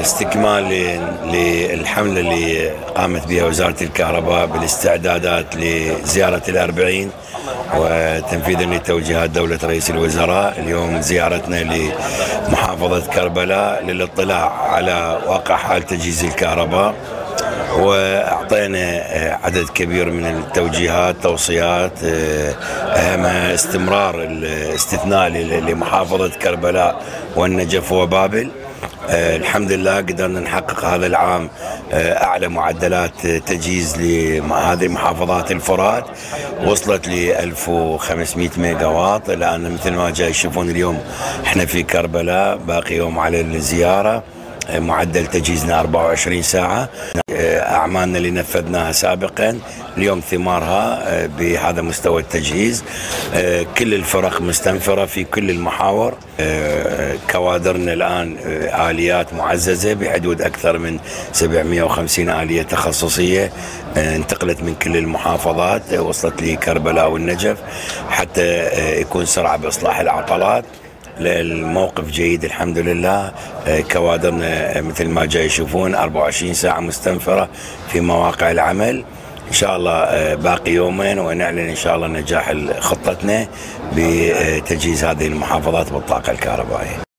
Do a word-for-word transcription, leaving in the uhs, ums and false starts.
استكمال للحملة اللي قامت بها وزارة الكهرباء بالاستعدادات لزيارة الأربعين وتنفيذا لتوجيهات دولة رئيس الوزراء. اليوم زيارتنا لمحافظة كربلاء للاطلاع على واقع حال تجهيز الكهرباء، واعطينا عدد كبير من التوجيهات توصيات، اهمها استمرار الاستثناء لمحافظة كربلاء والنجف وبابل. الحمد لله قدرنا نحقق هذا العام اعلى معدلات تجهيز لهذه المحافظات. الفرات وصلت ل ألف وخمسمئة ميجا واط. الان مثل ما جاي يشوفون اليوم احنا في كربلاء، باقي يوم على الزيارة. معدل تجهيزنا أربعة وعشرين ساعة. أعمالنا اللي نفذناها سابقا اليوم ثمارها بهذا مستوى التجهيز. كل الفرق مستنفرة في كل المحاور. كوادرنا الآن آليات معززة بحدود أكثر من سبعمئة وخمسين آلية تخصصية انتقلت من كل المحافظات، وصلت لكربلاء والنجف حتى يكون سرعة بإصلاح العطلات. الموقف جيد الحمد لله. كوادرنا مثل ما جاي يشوفون أربعة وعشرين ساعة مستنفرة في مواقع العمل. إن شاء الله باقي يومين ونعلن إن شاء الله نجاح خطتنا بتجهيز هذه المحافظات بالطاقة الكهربائية.